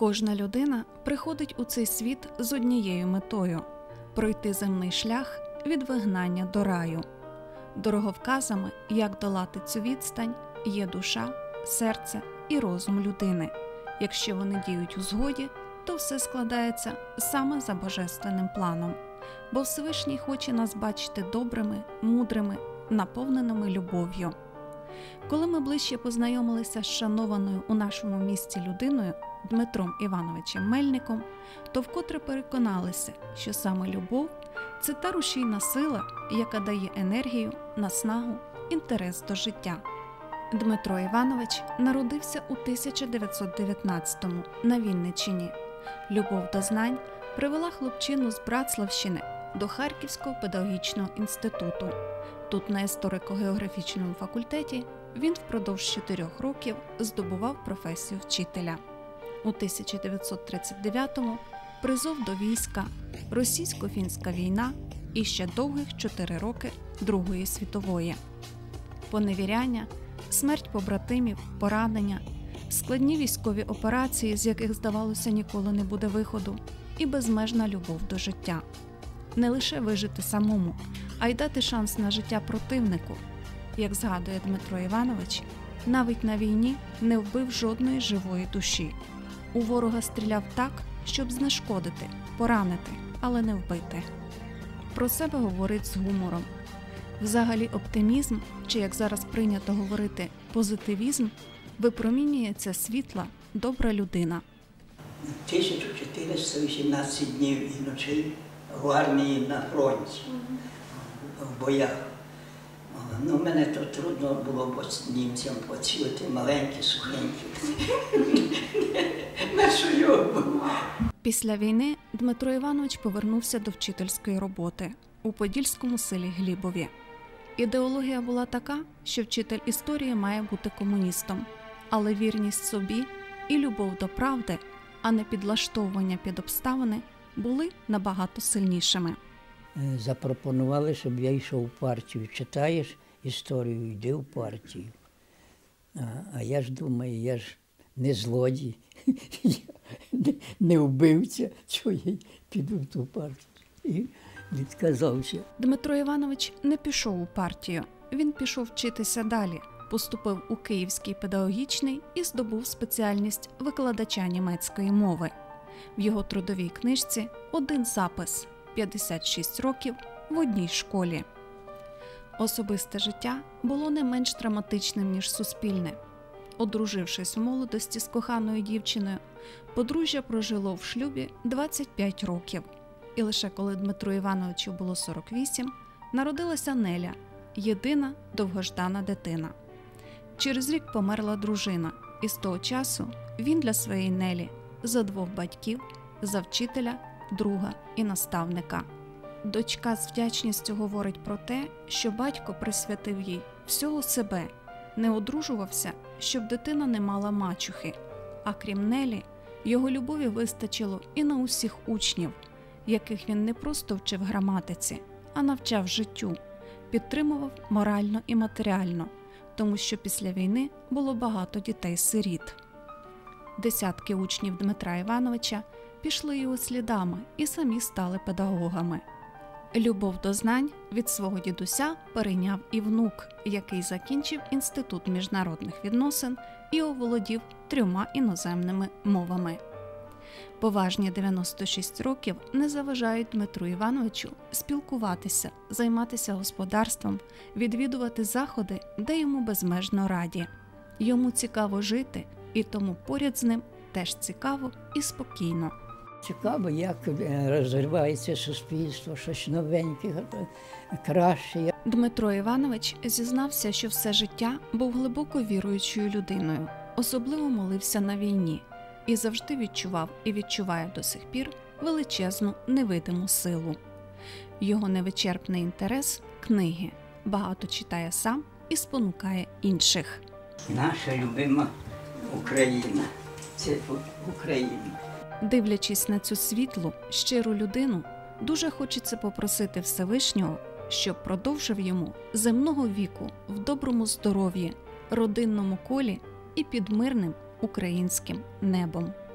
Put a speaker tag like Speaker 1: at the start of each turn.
Speaker 1: Кожна людина приходить у цей світ з однією метою – пройти земний шлях від вигнання до раю. Дороговказами, як долати цю відстань, є душа, серце і розум людини. Якщо вони діють у згоді, то все складається саме за божественним планом. Бо Всевишній хоче нас бачити добрими, мудрими, наповненими любов'ю. Коли ми ближче познайомилися з шанованою у нашому місті людиною Дмитром Івановичем Мельником, то вкотре переконалися, що саме любов – це та рушійна сила, яка дає енергію, наснагу, інтерес до життя. Дмитро Іванович народився у 1919-му на Вінниччині. Любов до знань привела хлопчину з Братславщини до Харківського педагогічного інституту. Тут на історико-географічному факультеті він впродовж 4 років здобував професію вчителя. У 1939-му призов до війська, російсько-фінська війна і ще довгих 4 роки Другої світової. Поневіряння, смерть побратимів, поранення, складні військові операції, з яких, здавалося, ніколи не буде виходу, і безмежна любов до життя. Не лише вижити самому, а й дати шанс на життя противнику. Як згадує Дмитро Іванович, навіть на війні не вбив жодної живої душі. У ворога стріляв так, щоб знешкодити, поранити, але не вбити. Про себе говорить з гумором. Взагалі оптимізм, чи, як зараз прийнято говорити, позитивізм, випромінює ця світла, добра людина.
Speaker 2: 1418 днів і ночей в армії на фронті, в боях. Мене то трудно було бо німцям поцілити, маленькі, сухенькі.
Speaker 1: Після війни Дмитро Іванович повернувся до вчительської роботи у подільському селі Глібові. Ідеологія була така, що вчитель історії має бути комуністом, але вірність собі і любов до правди, а не підлаштовування під обставини, були набагато сильнішими.
Speaker 3: Запропонували, щоб я йшов в партію. Читаєш історію, йди в партію. А я ж думаю, я ж не злодій, я не вбивця, що я піду в ту партію. І відказався.
Speaker 1: Дмитро Іванович не пішов у партію. Він пішов вчитися далі, поступив у Київський педагогічний і здобув спеціальність викладача німецької мови. В його трудовій книжці один запис – 56 років в одній школі. Особисте життя було не менш драматичним, ніж суспільне. Одружившись у молодості з коханою дівчиною, подружжя прожило в шлюбі 25 років. І лише коли Дмитру Івановичу було 48, народилася Неля, єдина довгождана дитина. Через рік померла дружина, і з того часу він для своєї Нелі за 2 батьків, за вчителя, друга і наставника. Дочка з вдячністю говорить про те, що батько присвятив їй всього себе, не одружувався, щоб дитина не мала мачухи. А крім Нелі, його любові вистачило і на усіх учнів, яких він не просто вчив граматиці, а навчав життю, підтримував морально і матеріально, тому що після війни було багато дітей-сиріт. Десятки учнів Дмитра Івановича пішли його слідами і самі стали педагогами. Любов до знань від свого дідуся перейняв і внук, який закінчив Інститут міжнародних відносин і оволодів 3 іноземними мовами. Поважні 96 років не заважають Дмитру Івановичу спілкуватися, займатися господарством, відвідувати заходи, де йому безмежно раді. Йому цікаво жити, і тому поряд з ним теж цікаво і спокійно.
Speaker 3: Цікаво, як розвивається суспільство, щось новеньке, краще.
Speaker 1: Дмитро Іванович зізнався, що все життя був глибоко віруючою людиною, особливо молився на війні і завжди відчував і відчуває до сих пір величезну невидиму силу. Його невичерпний інтерес – книги, багато читає сам і спонукає інших.
Speaker 2: Наша любима Україна – це Україна.
Speaker 1: Дивлячись на цю світлу, щиру людину, дуже хочеться попросити Всевишнього, щоб продовжив йому земного віку в доброму здоров'ї, родинному колі і під мирним українським небом.